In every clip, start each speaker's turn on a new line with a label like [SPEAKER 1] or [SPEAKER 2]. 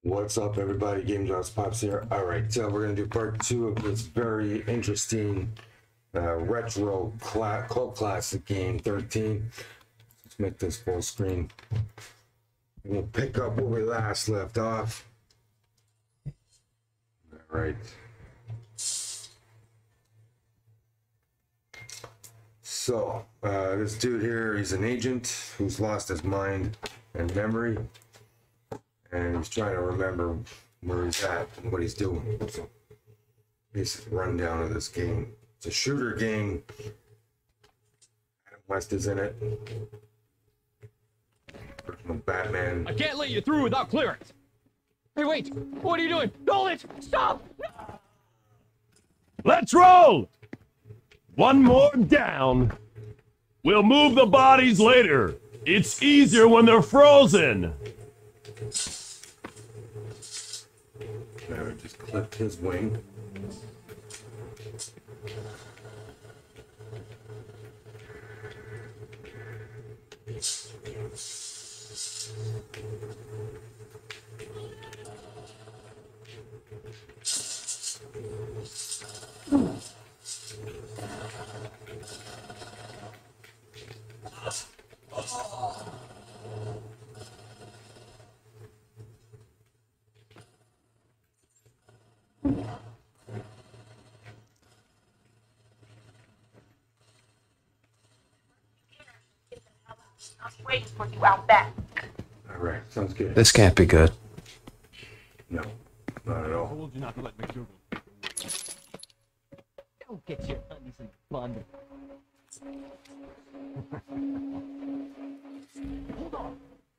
[SPEAKER 1] What's up, everybody? gamedropspops here. All right, so we're gonna do part two of this very interesting retro cult classic game 13. Let's make this full screen. We'll pick up where we last left off. All right. So this dude here, he's an agent who's lost his mind and memory, and he's trying to remember where he's at and what he's doing. So, basic rundown of this game. It's a shooter game. Adam West is in it. Original Batman.
[SPEAKER 2] I can't let you through without clearance. Hey, wait! What are you doing? Hold it! Stop!
[SPEAKER 3] Let's roll! One more down. We'll move the bodies later. It's easier when they're frozen.
[SPEAKER 1] Now just clipped his wing.
[SPEAKER 4] I was waiting for you out back.
[SPEAKER 1] All right, sounds good.
[SPEAKER 5] This can't be good.
[SPEAKER 1] No, not at all.
[SPEAKER 2] I told you not to let McDougal. Don't get your undies in a bundle. Hold on.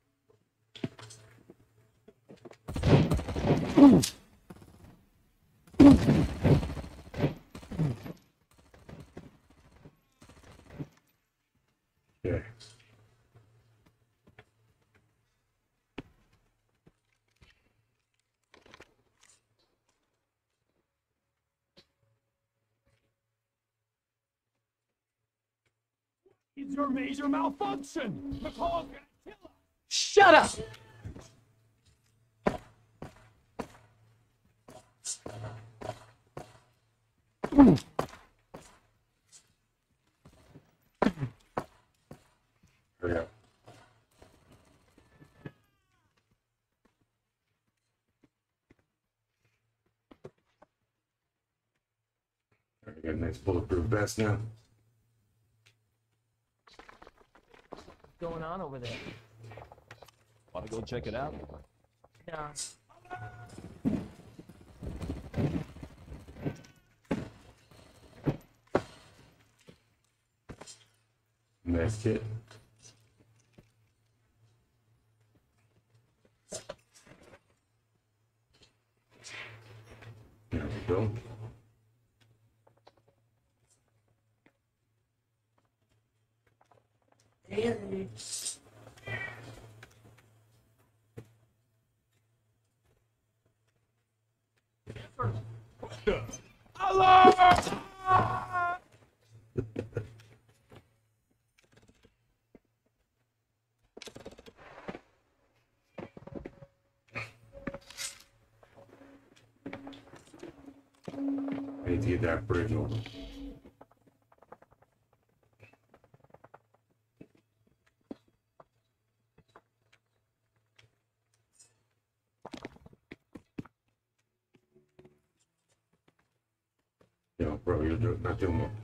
[SPEAKER 1] Yeah.
[SPEAKER 3] It's your major malfunction. McCall's gonna kill us.
[SPEAKER 2] Shut up!
[SPEAKER 1] Hurry up. All right, got a nice bulletproof vest now.
[SPEAKER 2] What's going on over there?
[SPEAKER 3] Wanna go check it out?
[SPEAKER 2] No.
[SPEAKER 1] Nice kit. There we go. I need to get that bridge over. Yo, bro, you're not doing well.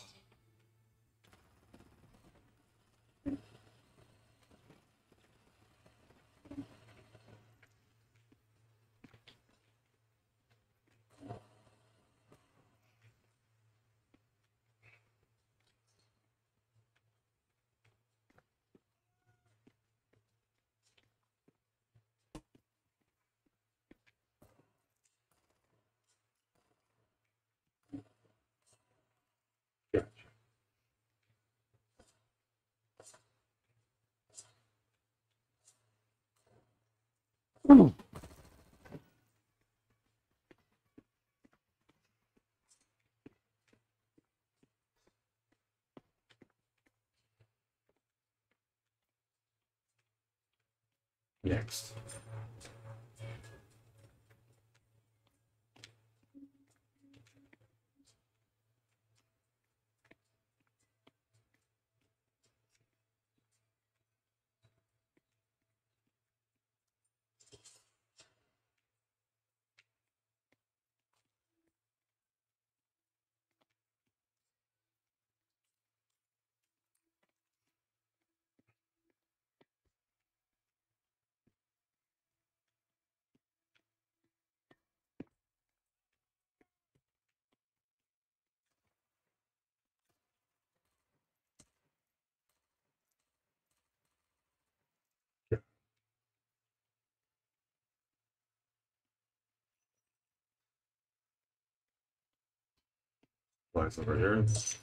[SPEAKER 1] Gotcha. Next. Flies over here.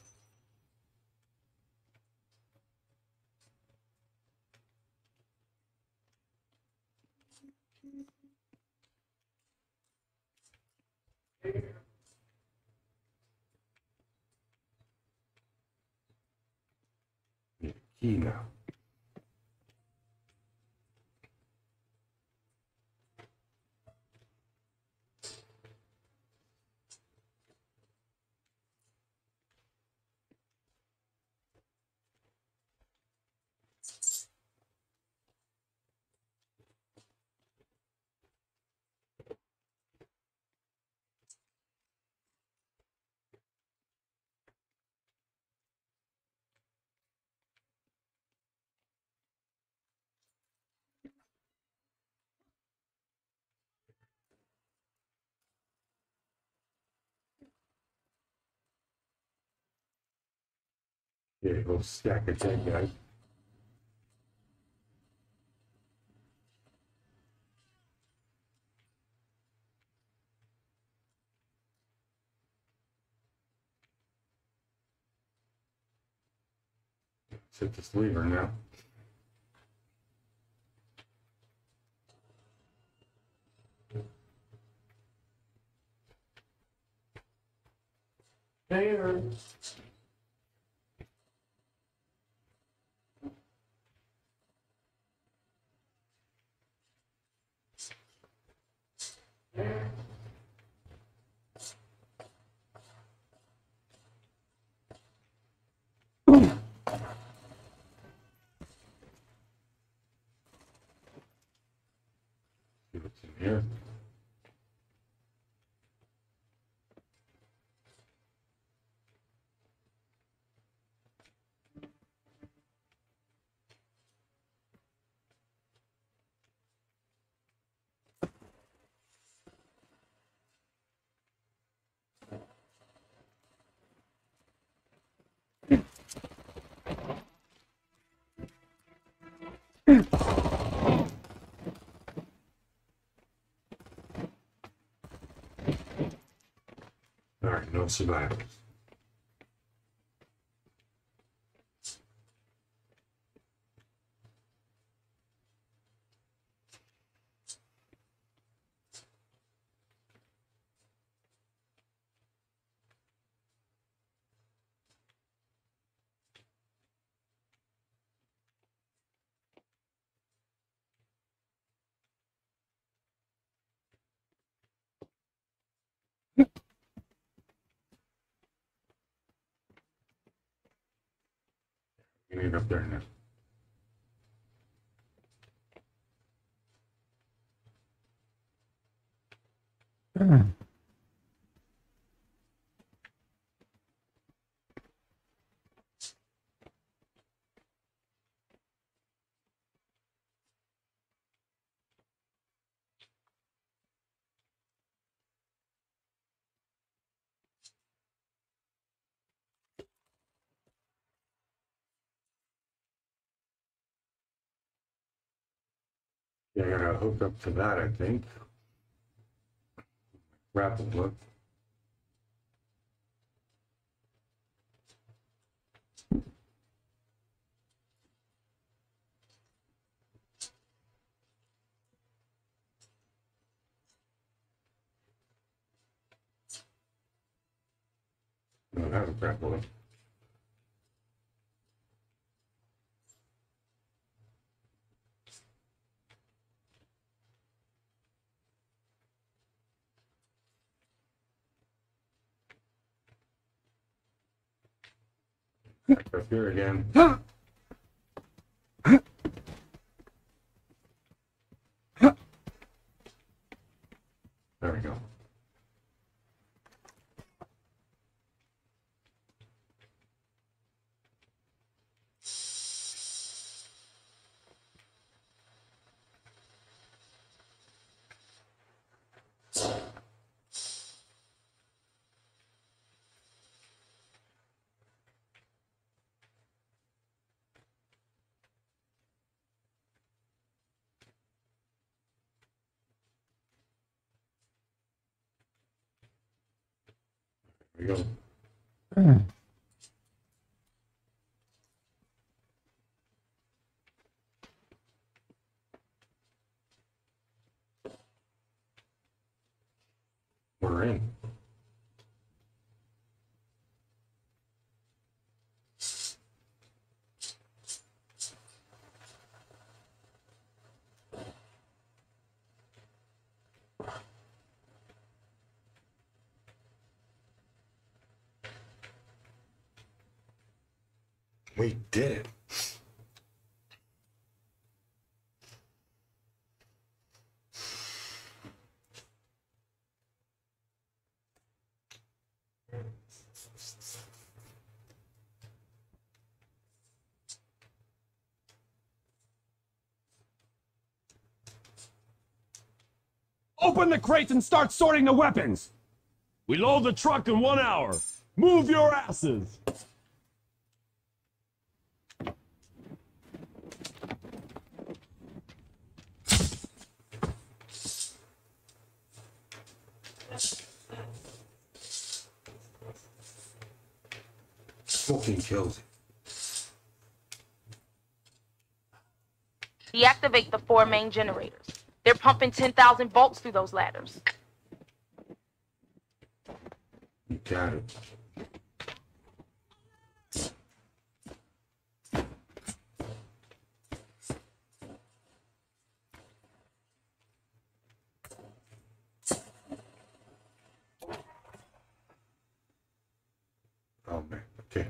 [SPEAKER 1] Need a key now. Here, go stack of 10 guys. Hit this lever now. There. See what's in here. All right, no survivors. You need up there now. Yeah, I gotta hook up to that, I think. Rapid look. No, I have a grapple hook. Back up here again. There we go. There we go. We're in. We did it.
[SPEAKER 3] Open the crates and start sorting the weapons. We load the truck in 1 hour. Move your asses.
[SPEAKER 1] Smoking kills it.
[SPEAKER 4] Deactivate the 4 main generators. They're pumping 10,000 volts through those ladders.
[SPEAKER 1] You got it. Oh man, okay.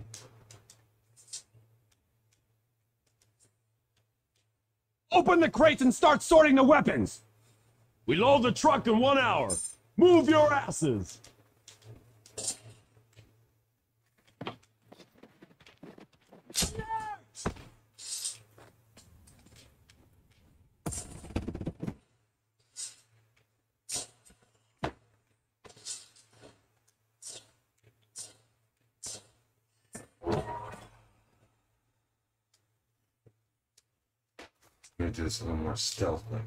[SPEAKER 3] Open the crates and start sorting the weapons. We load the truck in 1 hour. Move your asses.
[SPEAKER 1] Gonna do this a little more stealth like.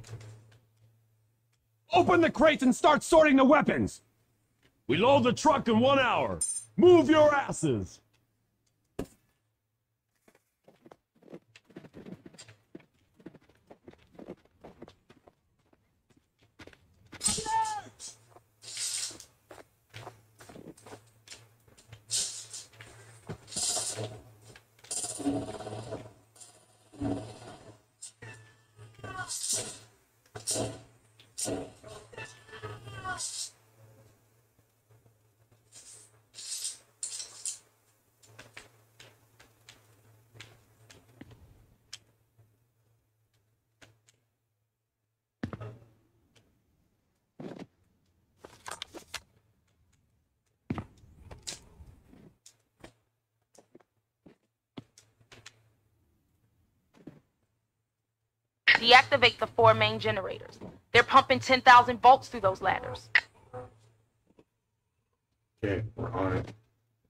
[SPEAKER 3] Open the crates and start sorting the weapons. We load the truck in 1 hour. Move your asses.
[SPEAKER 4] Deactivate the 4 main generators. They're pumping 10,000 volts through those ladders.
[SPEAKER 1] Okay, we're on it.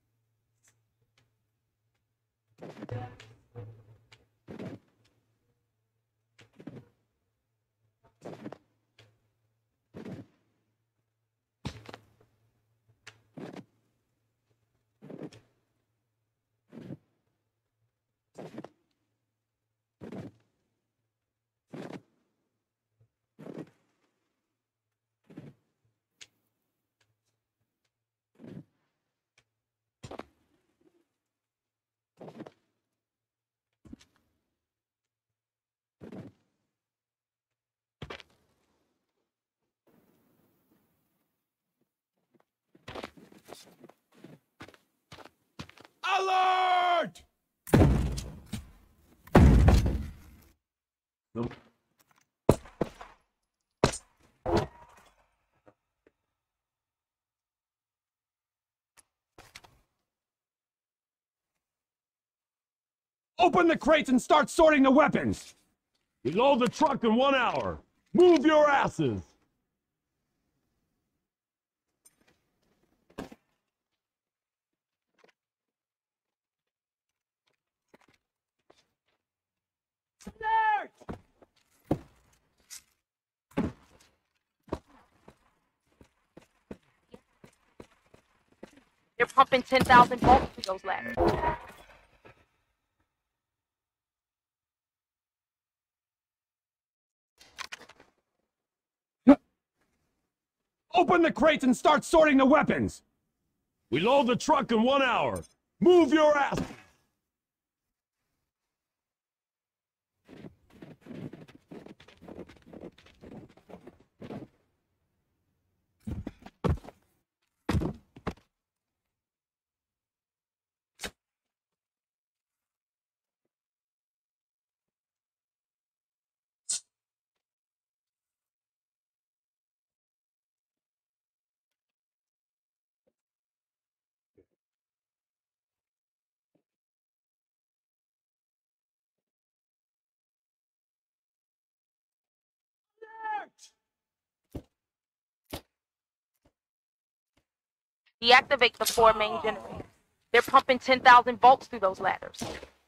[SPEAKER 3] Alert! Nope. Open the crates and start sorting the weapons. We load the truck in 1 hour. Move your asses. Alert!
[SPEAKER 4] They're pumping 10,000 volts through those ladders.
[SPEAKER 3] Open the crates and start sorting the weapons! We load the truck in 1 hour. Move your ass!
[SPEAKER 4] Deactivate the 4 main generators. They're pumping 10,000 volts through those ladders.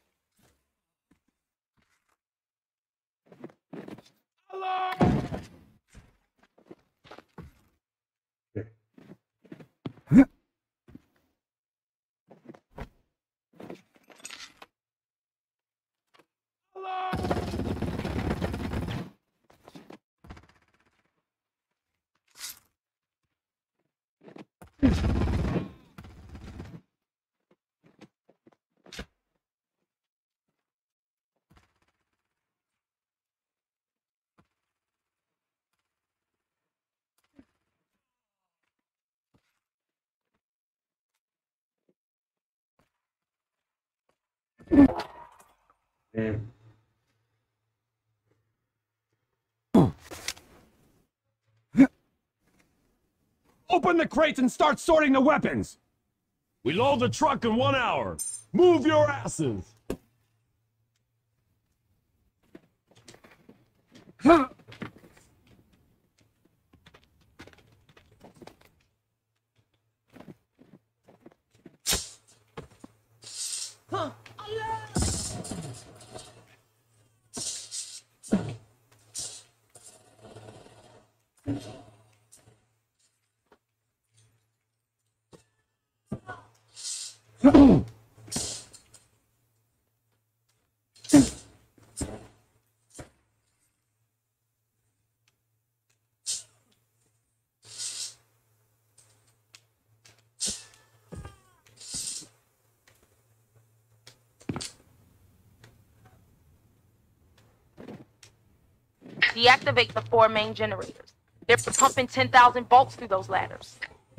[SPEAKER 1] Damn.
[SPEAKER 3] Open the crates and start sorting the weapons! We load the truck in 1 hour. Move your asses!
[SPEAKER 4] Deactivate the 4 main generators. They're pumping 10,000 volts through those ladders.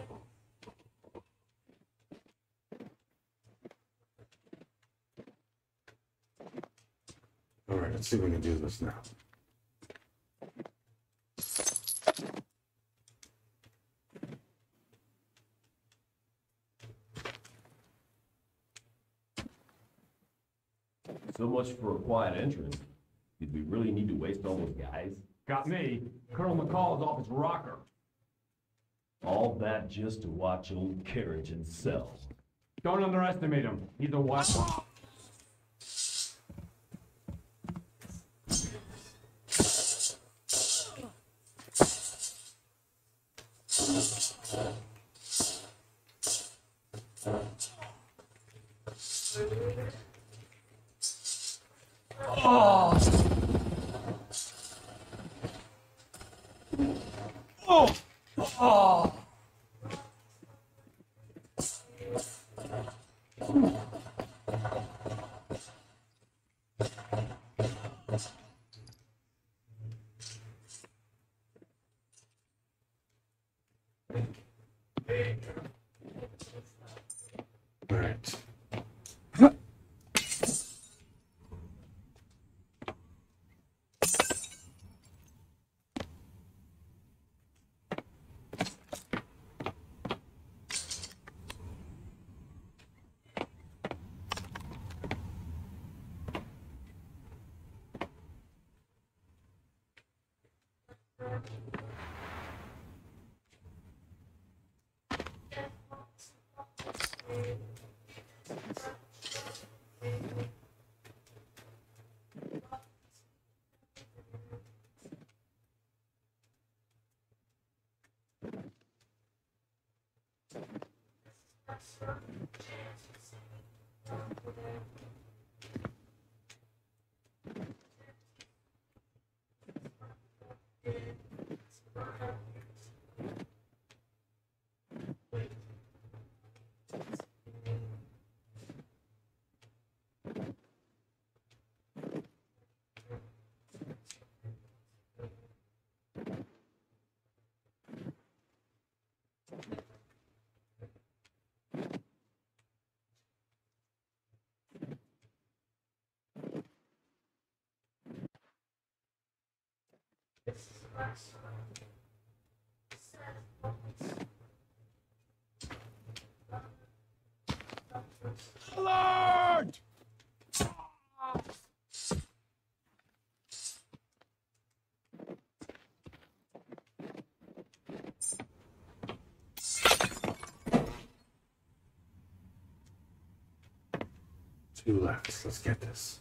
[SPEAKER 1] All right, let's see if we can do this now.
[SPEAKER 3] So much for a quiet entrance. Did we really need to waste all those guys? Got me. Colonel McCall is off his rocker. All that just to watch old Carriage and Cell.
[SPEAKER 2] Don't underestimate him. He's a weapon.
[SPEAKER 1] All right.
[SPEAKER 2] Alert!
[SPEAKER 1] 2 left. Let's get this.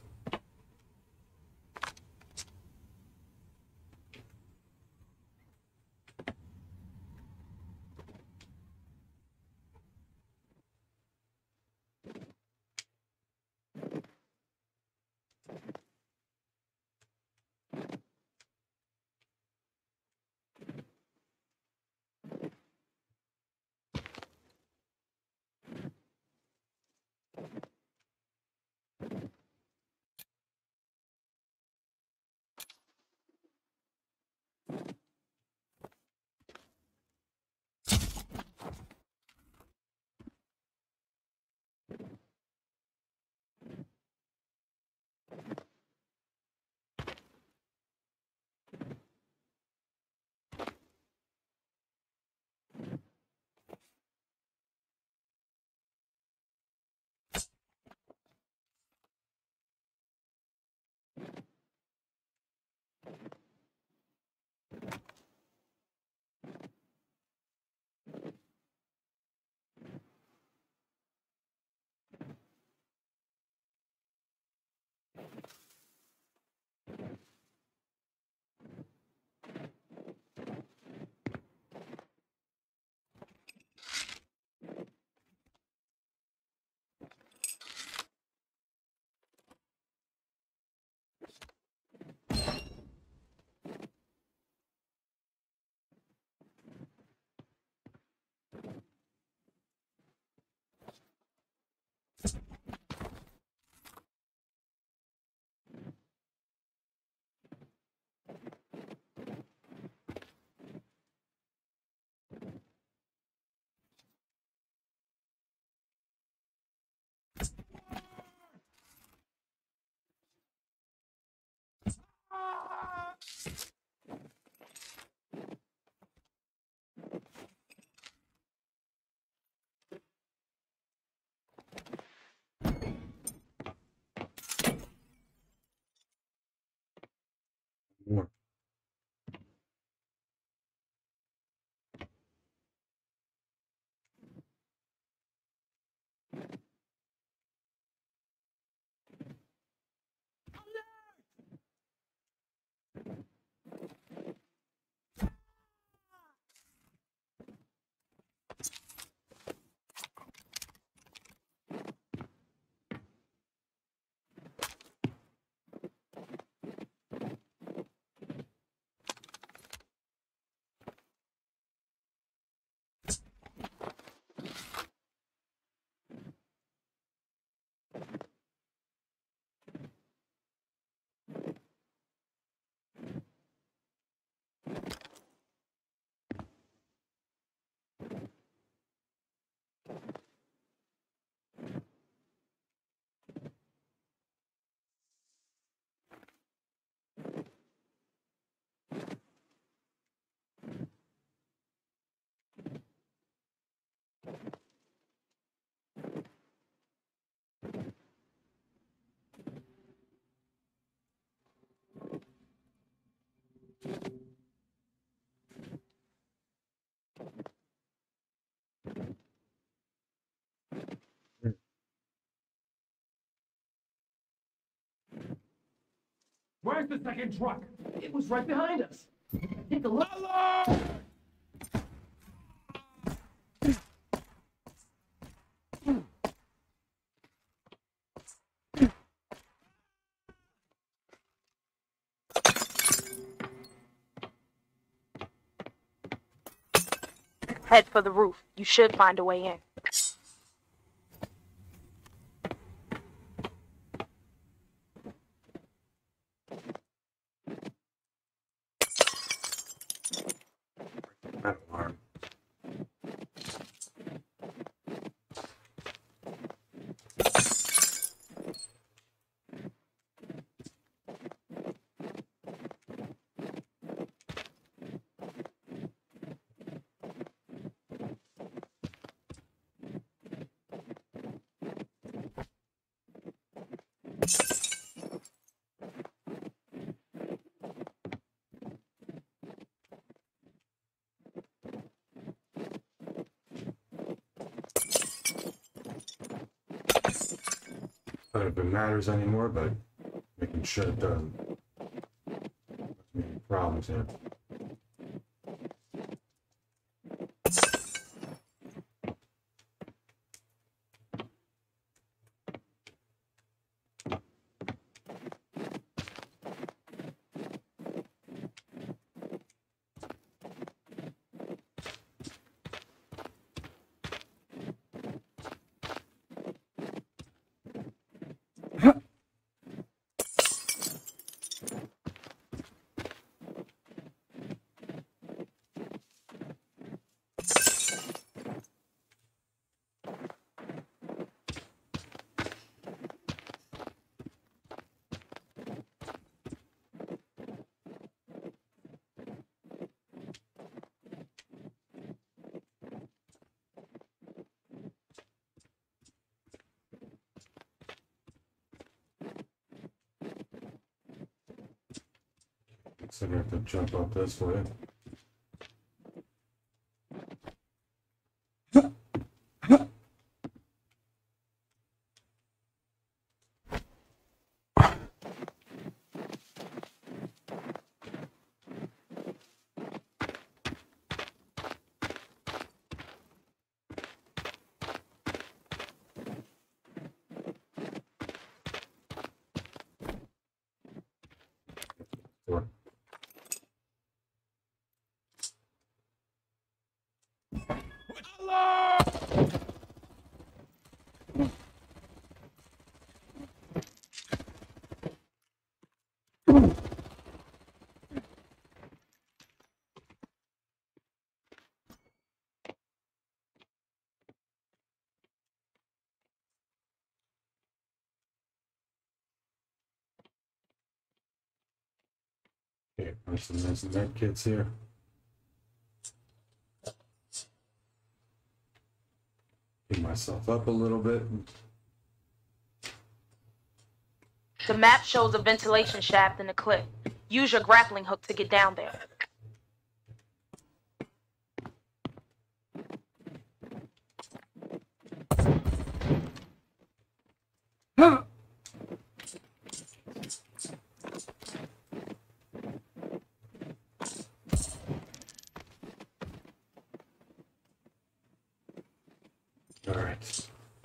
[SPEAKER 1] More.
[SPEAKER 3] Where's the second truck? It was right behind us. Take a look.
[SPEAKER 4] Head for the roof. You should find a way in.
[SPEAKER 1] That alarm. I don't know if it matters anymore, but making sure it doesn't cause me any problems here. So I have to jump up this way. Door. Okay, there's some nice med kits here. Pick myself up a little bit.
[SPEAKER 4] The map shows a ventilation shaft in the cliff. Use your grappling hook to get down there.
[SPEAKER 1] All right.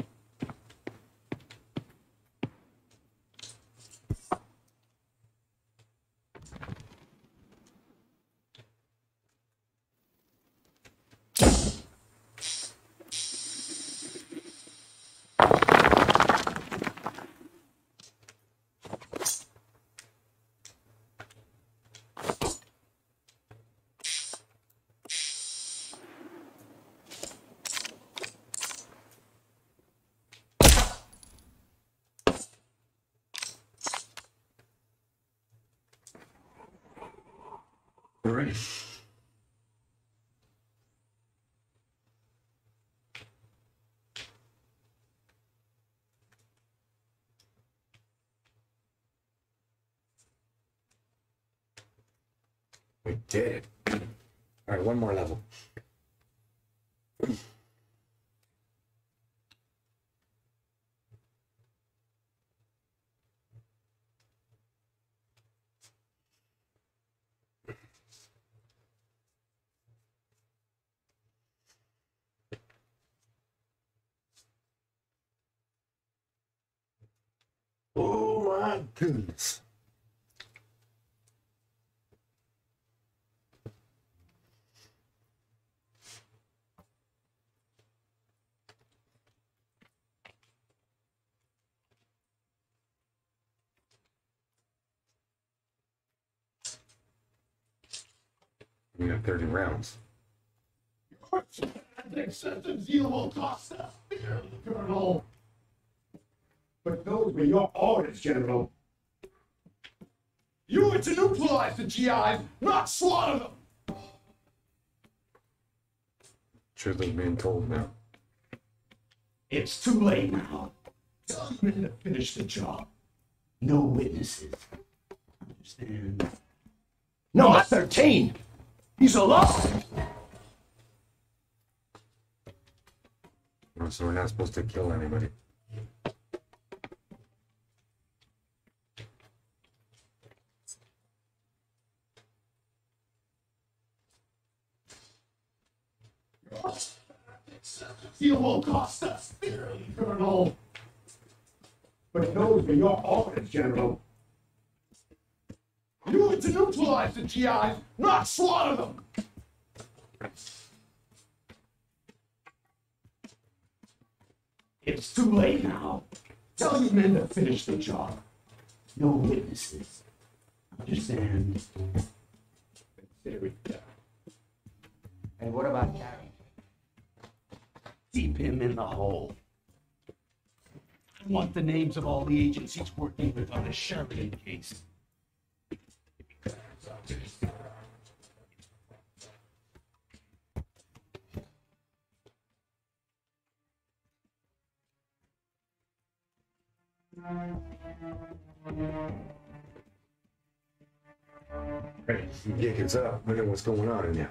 [SPEAKER 1] All right. We did it. All right, one more level. Oh my goodness. We got 30 rounds.
[SPEAKER 5] Excessive zeal will cost us dearly, Colonel. But those were your orders, General. You were to neutralize the GIs, not slaughter them.
[SPEAKER 1] Truth is being told now.
[SPEAKER 5] It's too late now. Tell the men to finish the job. No witnesses. Understand? No, 13! He's alive!
[SPEAKER 1] Oh, so we're not supposed to kill anybody.
[SPEAKER 5] It will cost us dearly, Colonel. But those were your orders, General. You were to neutralize the GIs, not slaughter them. It's too late now. Tell your men to finish the job. No witnesses. Understand? There we go.
[SPEAKER 6] And what about Gary?
[SPEAKER 5] Keep him in the hole. I want the names of all the agents he's working with on the Sheridan case.
[SPEAKER 1] Hey, Dick, it's up. Look at what's going on in there.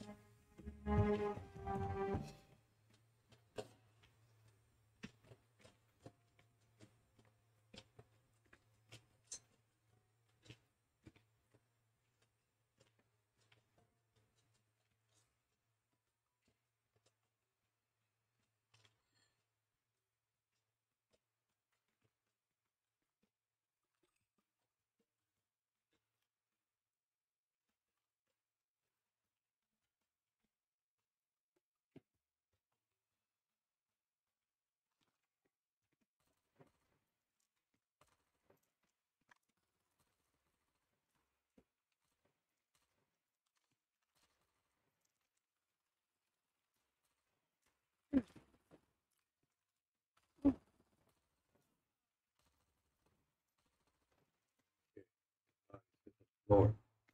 [SPEAKER 1] Lord.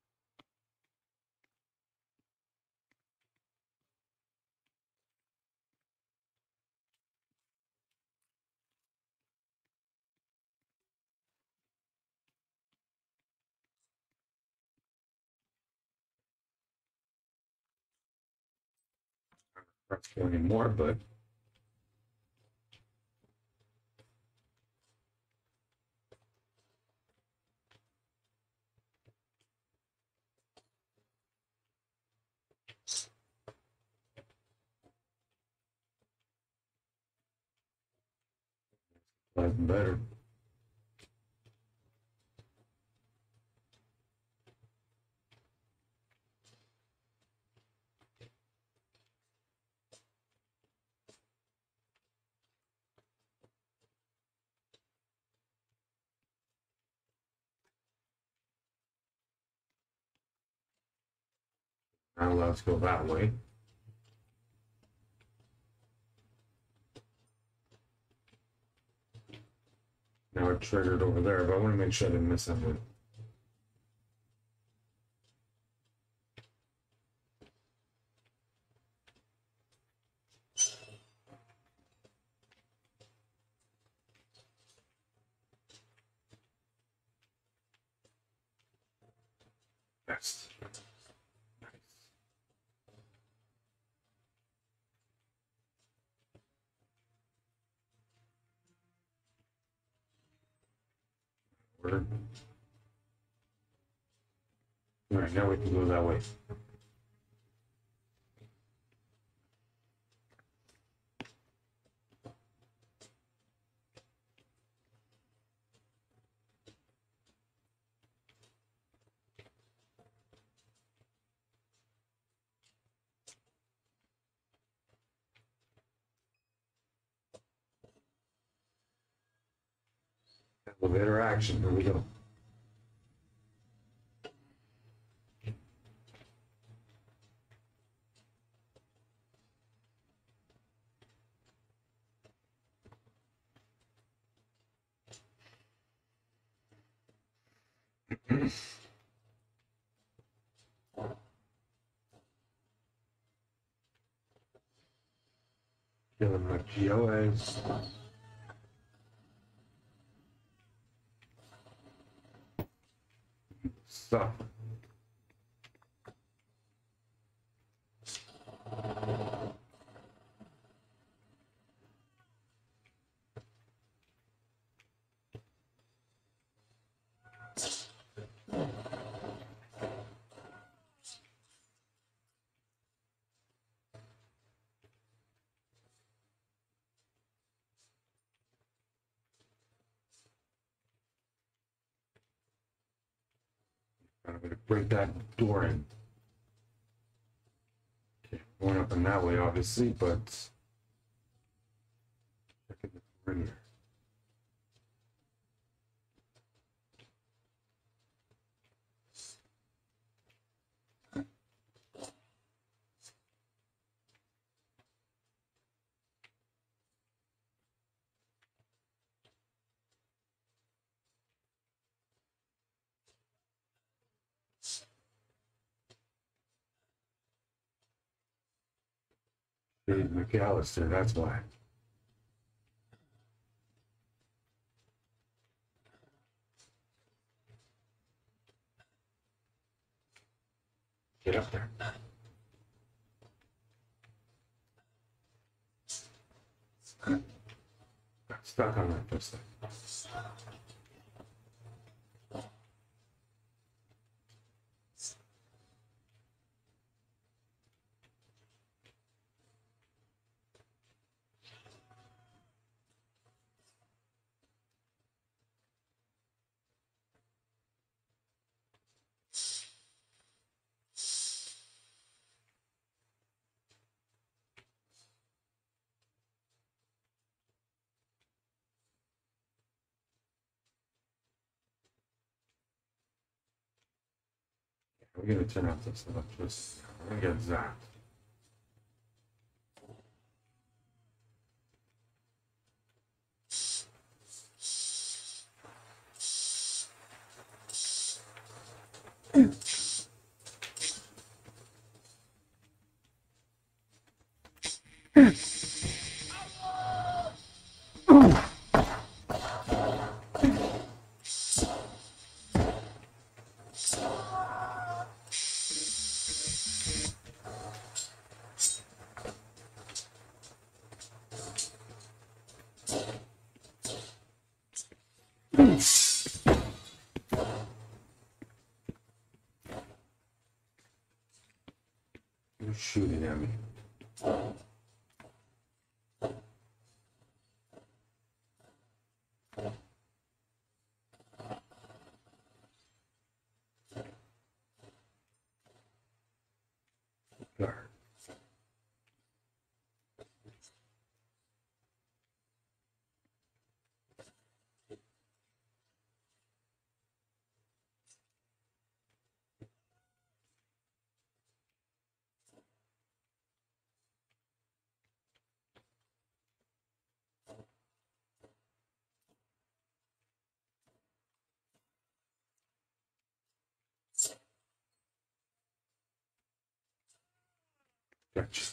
[SPEAKER 1] Not going anymore, but that's better. Not allowed to go that way. Now it triggered over there, but I want to make sure I didn't miss something. Yes. Nice. Word. All right, now we can go that way. Elevator action, here we go. Feeling like GOAs. So. I'm gonna break that door in. Okay, going up in that way, obviously, but checking the perimeter. Dave McAllister, that's why. Get up there. Got stuck on that first thing. We're gonna turn off this electricity. We're gonna get zapped. You're shooting at me. Guard. Gotcha.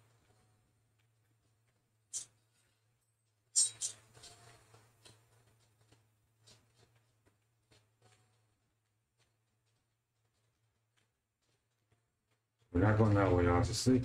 [SPEAKER 1] We're not going that way, obviously.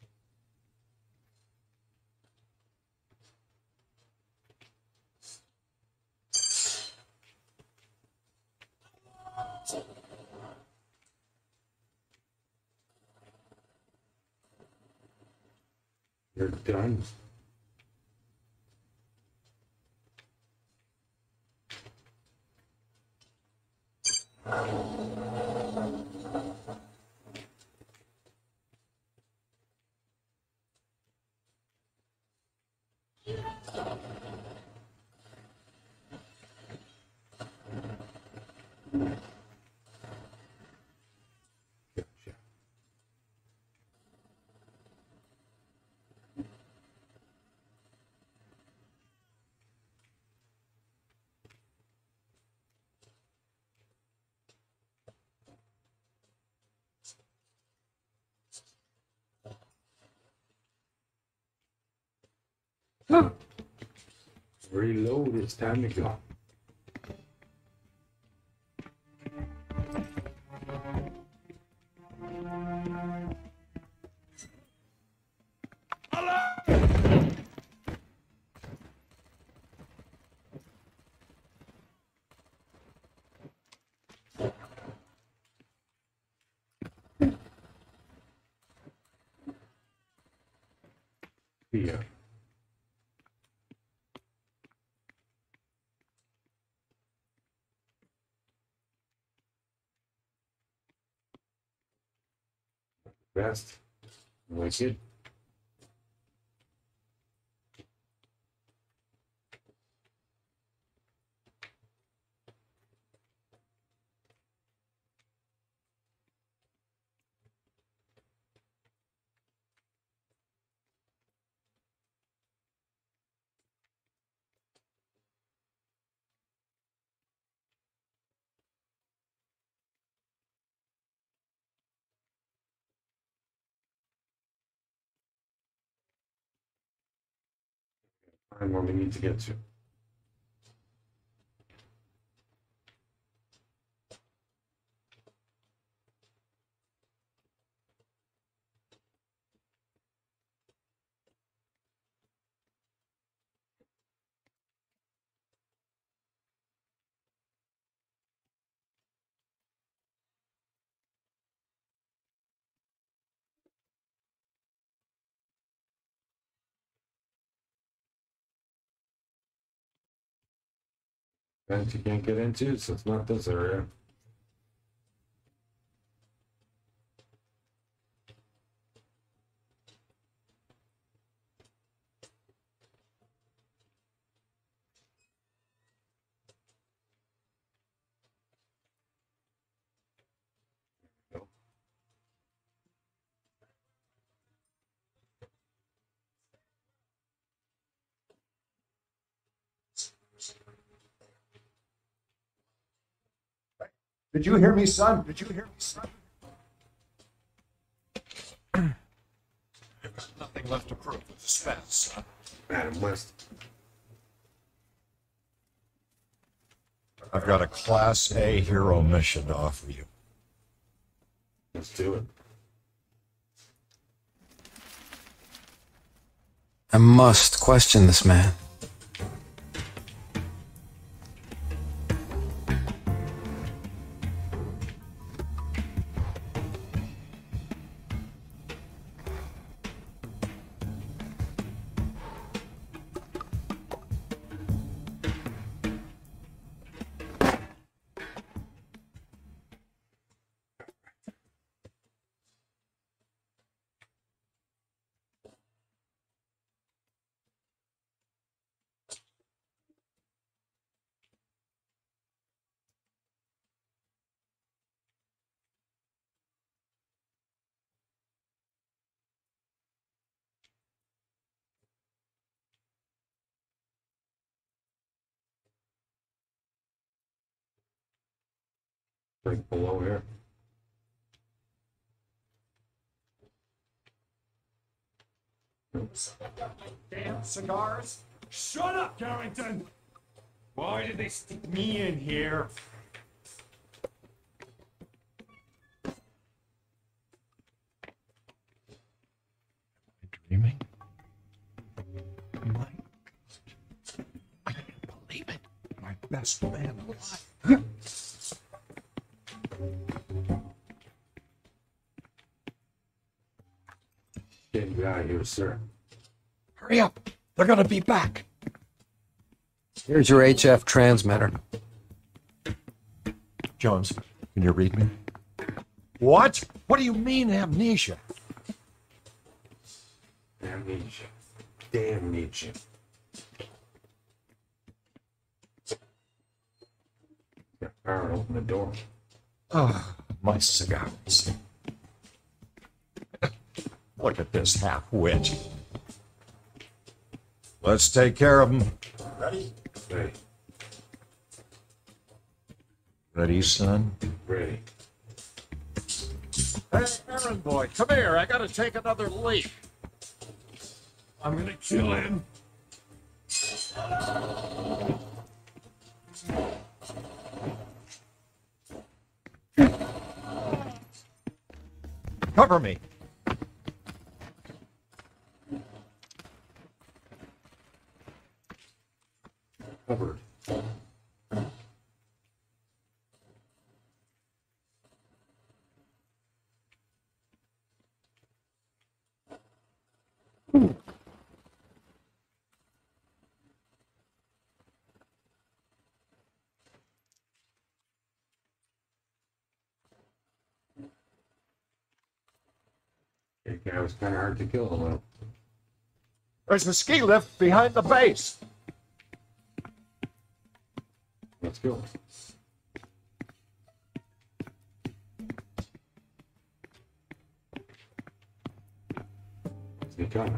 [SPEAKER 1] You're done. Gotcha. Reload, it's time to go. Yeah. Best. Wicked. Find where we need to get to. Vent you can't get into, so it's not this area.
[SPEAKER 7] Did you hear me, son? Did you hear me, son? There's nothing left to prove with suspense, son.
[SPEAKER 1] Adam West.
[SPEAKER 7] I've got a Class A hero mission to offer you.
[SPEAKER 1] Let's do it.
[SPEAKER 8] I must question this man.
[SPEAKER 1] Right below here.
[SPEAKER 3] Damn cigars! Shut up, Carrington! Why did they stick me in here?
[SPEAKER 7] Dreaming? I can't believe it. My best man alive.
[SPEAKER 1] Get you out of here, sir.
[SPEAKER 7] Hurry up. They're gonna be back.
[SPEAKER 8] Here's your HF transmitter.
[SPEAKER 7] Jones, can you read me? What? What do you mean, amnesia?
[SPEAKER 1] Amnesia. Damnesia. Yeah, power, open the door.
[SPEAKER 7] Oh, my cigars. Look at this half-wit. Let's take care of him. Ready?
[SPEAKER 1] Ready.
[SPEAKER 7] Ready, son?
[SPEAKER 1] Ready.
[SPEAKER 7] Hey, errand boy, come here. I gotta take another leak.
[SPEAKER 3] I'm gonna kill him.
[SPEAKER 7] Cover me.
[SPEAKER 1] Covered. That guy was kind of hard to kill a little.
[SPEAKER 7] There's a ski lift behind the base.
[SPEAKER 1] Let's go. Let's get coming.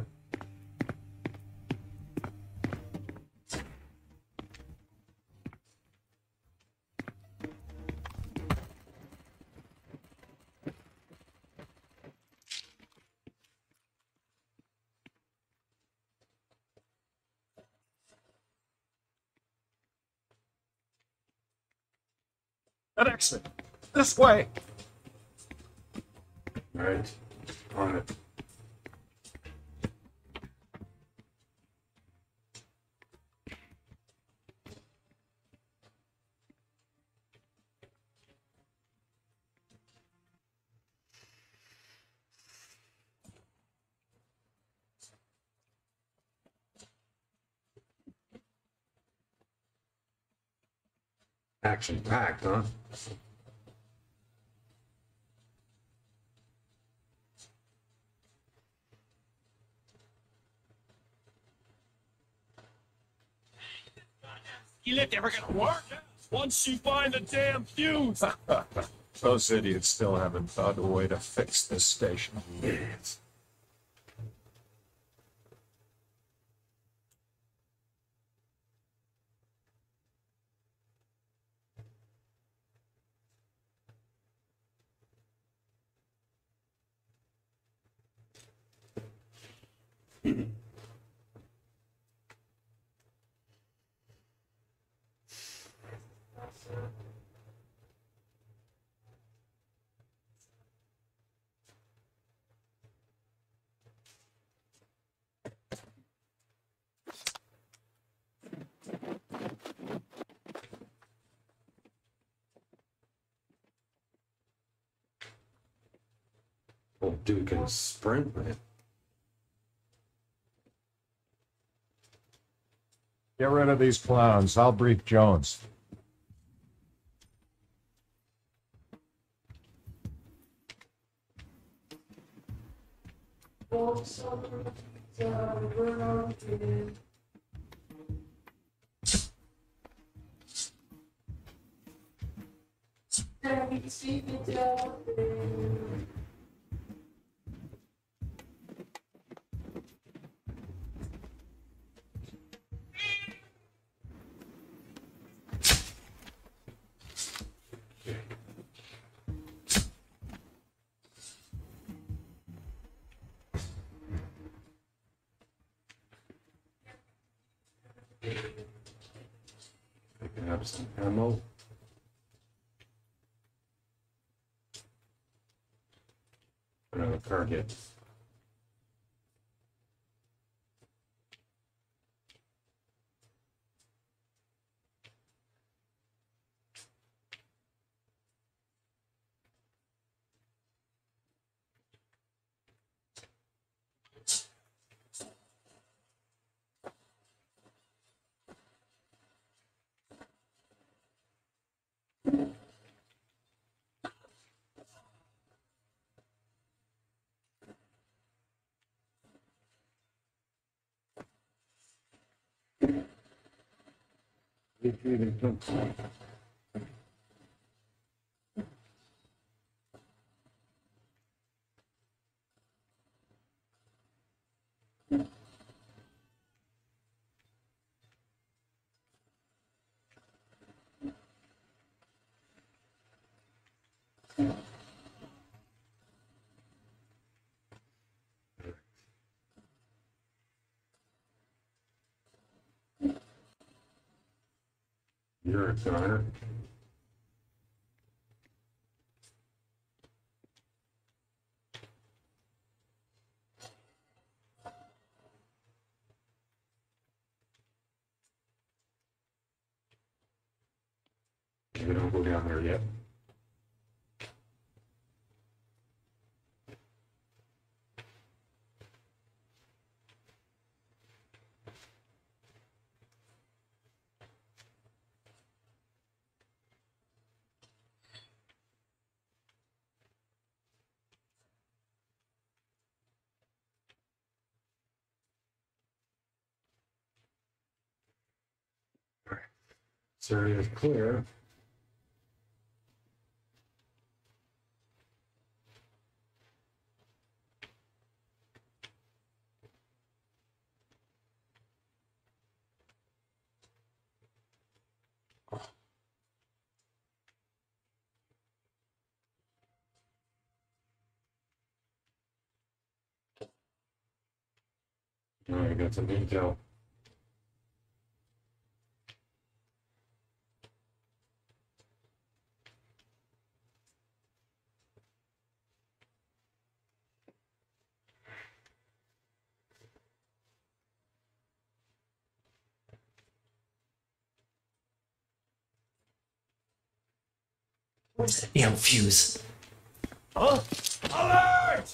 [SPEAKER 7] An exit. This way.
[SPEAKER 1] Right. On it. Action packed, huh?
[SPEAKER 3] You lift ever gonna work? Once you find the damn fuse.
[SPEAKER 7] Those idiots still haven't found a way to fix this station.
[SPEAKER 1] Yes. Old dude can sprint, man.
[SPEAKER 7] Get rid of these clowns. I'll brief Jones.
[SPEAKER 1] Picking up some ammo. Another target. You're a goner. We don't go down there yet. This area is clear. All right, got some intel.
[SPEAKER 5] Where's the damn fuse?
[SPEAKER 3] Huh? Alert!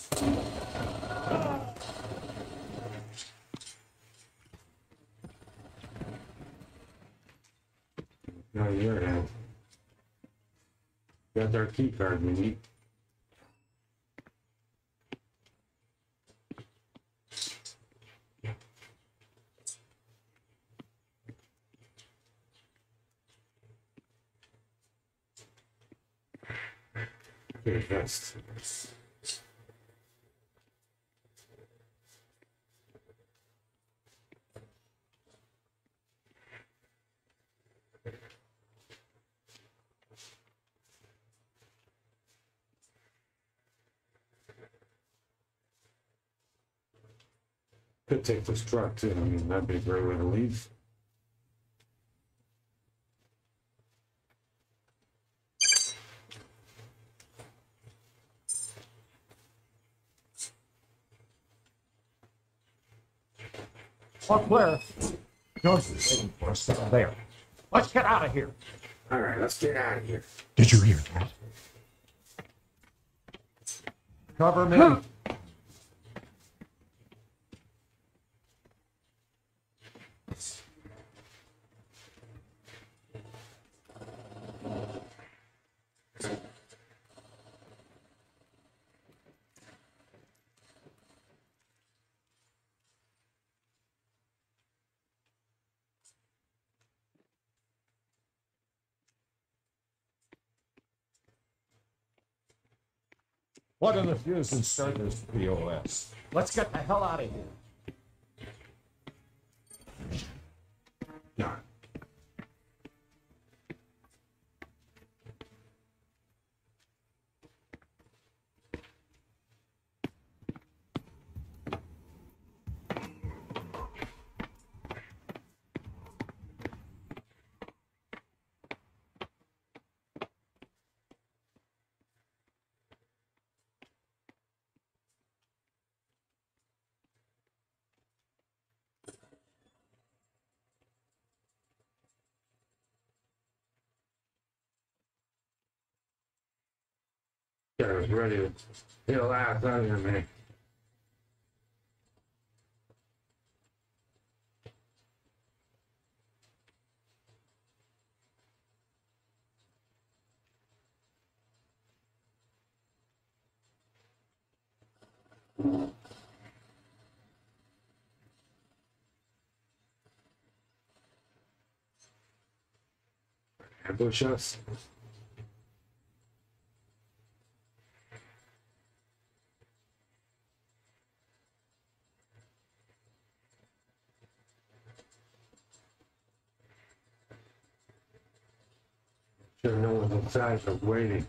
[SPEAKER 1] No, you're in. Got our key card we need. Okay, vest. Could take this truck too. I mean, that'd be a great way to leave.
[SPEAKER 7] All clear. George is waiting for us down there. Let's get out of here.
[SPEAKER 1] All right, let's get out of here.
[SPEAKER 7] Did you hear that? Cover me. Plug in the fuse and start this POS. Let's get the hell out of here.
[SPEAKER 1] No. I was ready to get a laugh out of here, man. Ambush us. Sure, no one's inside, so waiting.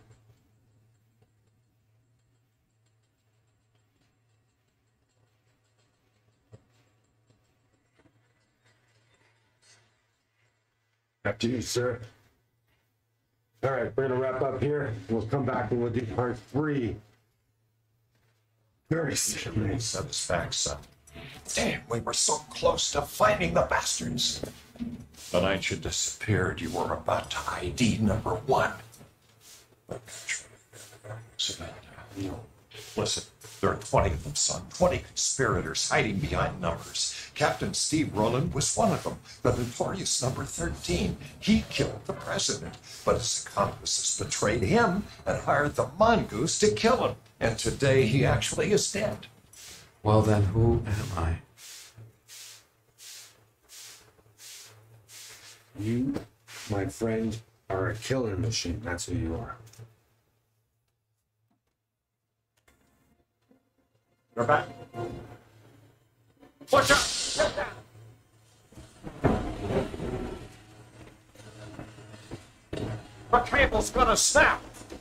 [SPEAKER 1] After you, sir. All right, we're gonna wrap up here. We'll come back and we'll do part 3. Very soon.
[SPEAKER 7] Set us back, son. Damn, we were so close to finding the bastards. The night you disappeared, you were about to ID number 1. But listen, there are 20 of them, son. 20 conspirators hiding behind numbers. Captain Steve Rowland was one of them, the notorious number 13. He killed the president, but his accomplices betrayed him and hired the mongoose to kill him. And today he actually is dead.
[SPEAKER 8] Well then, who am I?
[SPEAKER 1] You, my friend, are a killing machine. That's who you are.
[SPEAKER 7] You're back. Watch out! The cable's gonna snap!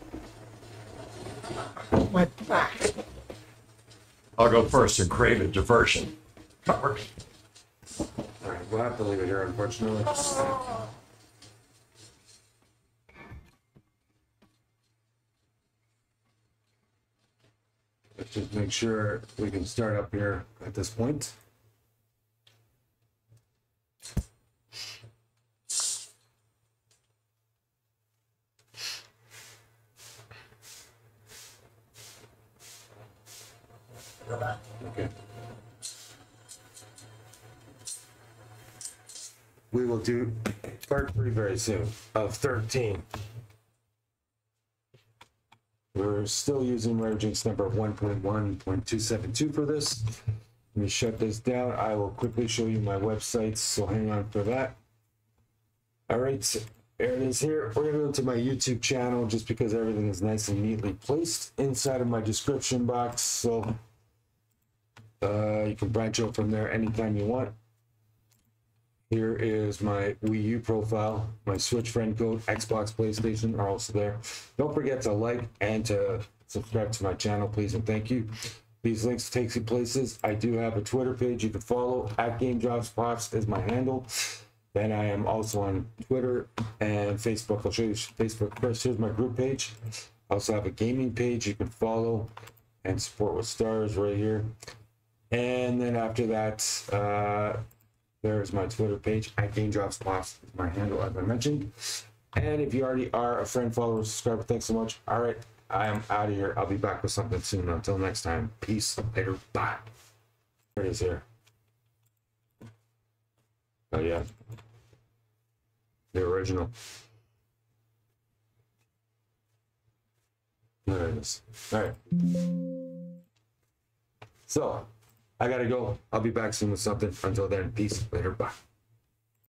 [SPEAKER 7] My back. I'll go first and create a diversion. Cover me.
[SPEAKER 1] All right, we'll have to leave it here, unfortunately. Let's just make sure we can start up here at this point. Okay. We will do part 3 very soon of 13. We're still using Ryujinx number 1.1.272 for this. Let me shut this down. I will quickly show you my websites, so hang on for that. All right, so there it is here. We're gonna go to my YouTube channel just because everything is nice and neatly placed inside of my description box. So you can branch out from there anytime you want. Here is my Wii U profile. My Switch friend code, Xbox, PlayStation are also there. Don't forget to like and to subscribe to my channel, please, and thank you. These links take you places. I do have a Twitter page you can follow. At gamedropspops is my handle. Then I am also on Twitter and Facebook. I'll show you Facebook first. Here's my group page. I also have a gaming page you can follow and support with stars right here. And then after that, there's my Twitter page at gamedropspops is my handle, as I mentioned. And if you already are a friend, follower, subscriber, thanks so much. All right, I am out of here. I'll be back with something soon. Until next time, peace. Later. Bye. There it is here. Oh, yeah. The original. There it is. All right. So, I gotta go. I'll be back soon with something. Until then, peace. Later. Bye.